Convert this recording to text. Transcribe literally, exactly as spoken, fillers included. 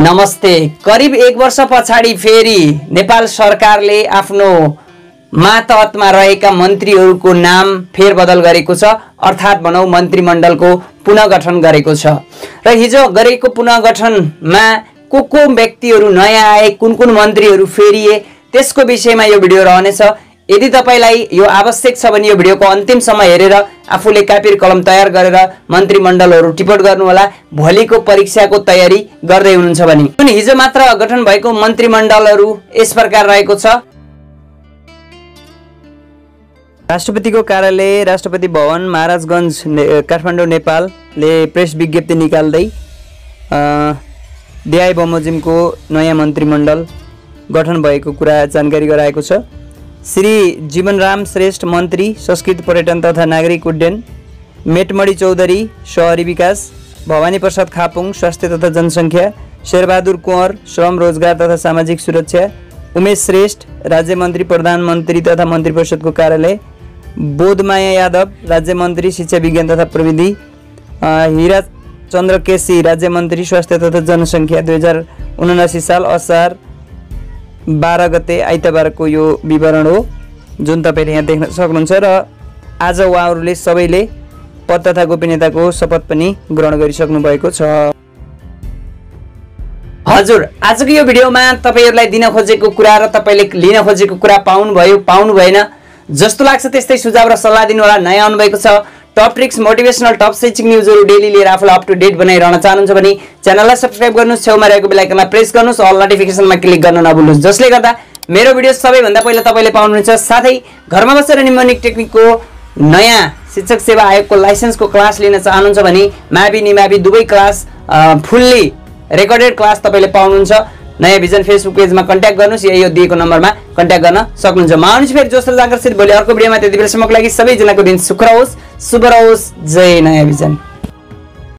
नमस्ते। करिब एक वर्ष पछाडि फेरि नेपाल सरकारले आफ्नो मातहतमा रहेका मन्त्रीहरूको नाम फेरबदल गरेको छ, अर्थात् भनौँ मन्त्रीमण्डलको पुनर्गठन गरेको छ। र हिजो गरेको पुनर्गठनमा को को व्यक्तिहरू नयाँ आए, कुन कुन मन्त्रीहरू फेरिए, त्यसको विषयमा यो भिडियो रहनेछ। यदि तपाईलाई यो आवश्यक छ भने यो भिडियोको अन्तिमसम्म हेरेर आफूले कापी र कलम तयार गरेर मन्त्रीमण्डलहरू टिप्पणी गर्नुहोला। भोलिको परीक्षाको तयारी गर्दै हुनुहुन्छ भने जुन हिजो मात्र गठन भएको मन्त्रीमण्डलहरू यस प्रकार रहेको छ। राष्ट्रपतिको कार्यालय राष्ट्रपति भवन महाराजगञ्ज काठमाडौँ नेपालले प्रेस विज्ञप्ति निकाल्दै डिआई बमोजिमको नयाँ मन्त्रीमण्डल गठन भएको कुरा जानकारी गराएको छ। श्री जीवनराम श्रेष्ठ मन्त्री संस्कृति पर्यटन तथा नागरिक उड्डयन, मेटमणि चौधरी शहरी विकास, भवानी प्रसाद खापुङ स्वास्थ्य तथा जनसङ्ख्या, शेरबहादुर कुँवर श्रम रोजगार तथा सामाजिक सुरक्षा, उमेश श्रेष्ठ राज्यमन्त्री प्रधानमन्त्री तथा मन्त्री परिषदको कार्यालय, बोधमाया यादव राज्यमन्त्री शिक्षा विज्ञान तथा प्रविधि, हिरा चन्द्र केसी राज्यमन्त्री स्वास्थ्य तथा जनसङ्ख्या। दुई हजार उनासी साल असार बाह्र गते आइतबारको यो विवरण हो जुन तपाईले यहाँ देख्न सक्नुहुन्छ। र आज उहाँहरूले सबैले पद तथा गोपनीयताको शपथ पनि ग्रहण गरिसक्नु भएको छ। हजुर, आजको यो भिडियोमा तपाईहरुलाई दिन खोजेको कुरा र तपाईले लिन खोजेको कुरा पाउनु भयो पाउनु भएन जस्तो लाग्छ त्यस्तै सुझाव र सल्लाह दिनु होला। नयाँ आउनु भएको छ, टप ट्रिक्स मोटिभेशनल टप शैक्षिक न्युजहरू डेली लिएर आफूलाई अप टु डेट बनाइरहन चाहनुहुन्छ भने च्यानललाई सब्स्क्राइब गर्नुहोस्, छेउमा रहेको बेल आइकनमा प्रेस गर्नुहोस्, अल नोटिफिकेसनमा क्लिक गर्न नभुल्नुहोस्, जसले गर्दा मेरो भिडियो सबैभन्दा पहिला तपाईले पाउनुहुन्छ। साथै घरमा बसेर निम्नलिखित टेक्निकको नयाँ शिक्षक सेवा आयोगको लाइसेन्सको क्लास लिन चाहनुहुन्छ भने मावि निमावि दुवै क्लास फुल्ली रेकर्डेड क्लास तपाईले पाउनुहुन्छ। नयाँ भिजन फेसबुक पेजमा कन्ट्याक्ट गर्नुहोस् या यो दिएको नम्बरमा कन्ट्याक्ट गर्न सक्नुहुन्छ। म आउनुहुन्छ फेरि जोस र जाँगरसित भोलि अर्को भिडियोमा। त्यति बेलासम्मको लागि सबैजनाको दिन सुख रहोस्, शुभ रहोस्। जय नयाँ भिजन।